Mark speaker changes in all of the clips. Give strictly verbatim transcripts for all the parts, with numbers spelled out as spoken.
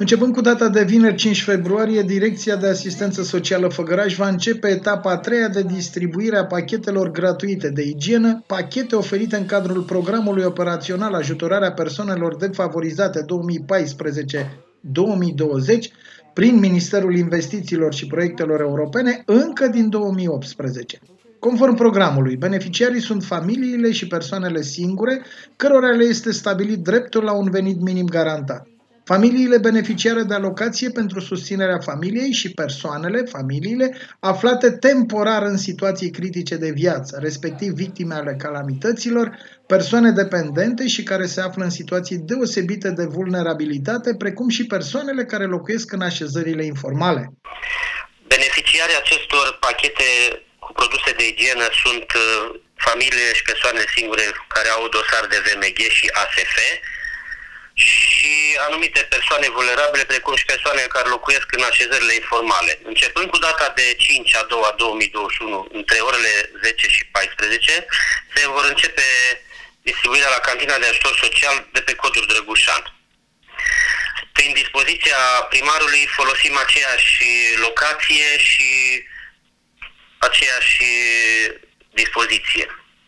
Speaker 1: Începând cu data de vineri cinci februarie, Direcția de Asistență Socială Făgăraș va începe etapa a treia de distribuire a pachetelor gratuite de igienă, pachete oferite în cadrul programului operațional Ajutorarea persoanelor defavorizate două mii paisprezece două mii douăzeci prin Ministerul Investițiilor și Proiectelor Europene încă din două mii optsprezece. Conform programului, beneficiarii sunt familiile și persoanele singure, cărora le este stabilit dreptul la un venit minim garantat. Familiile beneficiare de alocație pentru susținerea familiei și persoanele, familiile, aflate temporar în situații critice de viață, respectiv victime ale calamităților, persoane dependente și care se află în situații deosebite de vulnerabilitate, precum și persoanele care locuiesc în așezările informale.
Speaker 2: Beneficiarii acestor pachete cu produse de igienă sunt familiile și persoanele singure care au dosar de V M G și A S F, și anumite persoane vulnerabile, precum și persoane care locuiesc în așezările informale. Începând cu data de cinci a doua două mii douăzeci și unu, între orele zece și paisprezece, se vor începe distribuirea la cantina de ajutor social de pe Codru Drăgușan. Prin dispoziția primarului folosim aceeași locație și aceeași dispoziție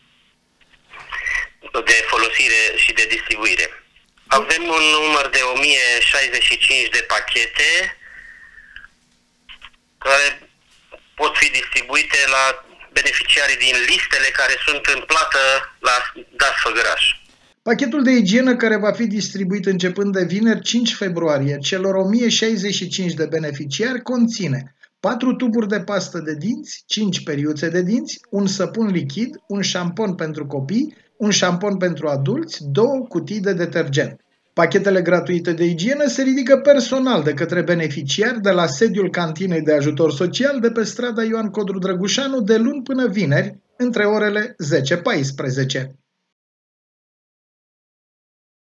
Speaker 2: de folosire și de distribuire. Avem un număr de o mie șaizeci și cinci de pachete care pot fi distribuite la beneficiarii din listele care sunt în plată la D A S Făgăraș.
Speaker 1: Pachetul de igienă care va fi distribuit începând de vineri cinci februarie celor o mie șaizeci și cinci de beneficiari conține patru tuburi de pastă de dinți, cinci periuțe de dinți, un săpun lichid, un șampon pentru copii, un șampon pentru adulți, două cutii de detergent. Pachetele gratuite de igienă se ridică personal de către beneficiari de la sediul Cantinei de Ajutor Social de pe strada Ioan Codru Drăgușanu de luni până vineri, între orele zece paisprezece.